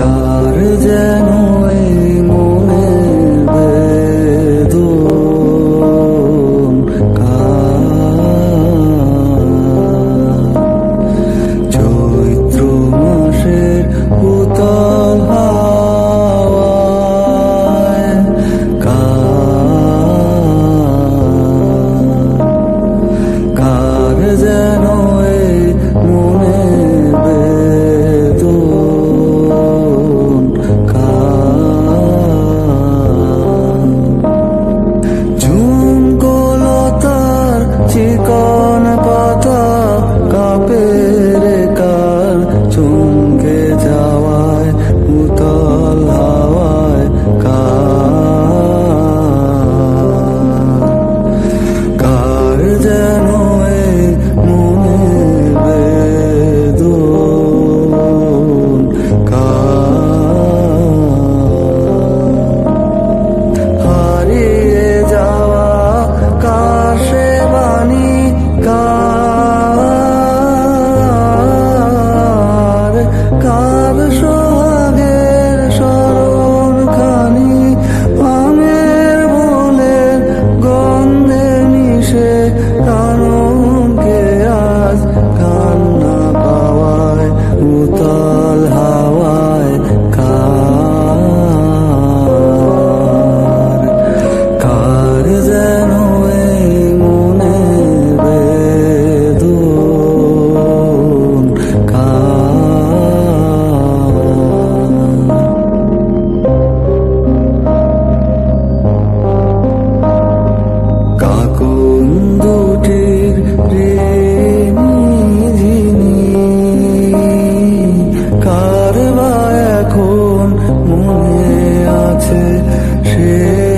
কার যেন এই মনের বেদন, চৈত্র মাসের উতল হাওয়ায় কার যেন এই মনের বেদন, ঝুমকোলতার চিকন পাতা কাঁপে রে কার, চমকে যাওয়ায় উতল হাওয়ায় কার যেন এই মনের বেদন, হারিয়ে যাওয়া কার সে বাণী, কার সোহাগের স্মরণ খানি, আমের বলের গন্ধে মিশে কাননকে আজ কান্না পাওয়ায় উতল হাওয়ায় কার যেন এই মনের বেদন, কাকুন দুটির ঋণী কার বা এখন মনে আছে সে